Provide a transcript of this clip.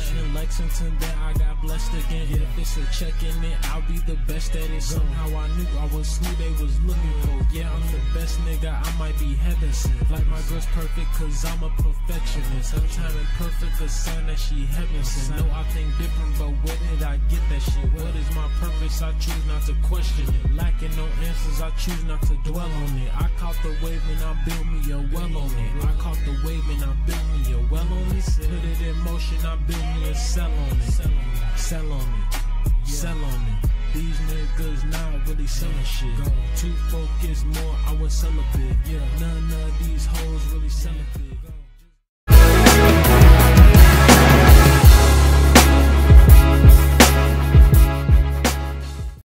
in Lexington, then I got blessed again. If it's a check in it, I'll be the best at it. Somehow I knew I was who they was looking for. Yeah, I'm the best nigga, I might be heaven sent. Like my girl's perfect, cause I'm a perfectionist. Her time imperfect, a sign that she heaven sent. No, I think different, but where did I get that shit? What is my purpose? I choose not to question it. Lacking no answers, I choose not to dwell on it. I caught the wave and I built me a well on it. I caught the wave and I built me a well on it. Put it in motion, I built me a cell on it. Sell on it, sell on it. These niggas not really selling shit. Too focused, more I was celibate. None of these hoes really celibate.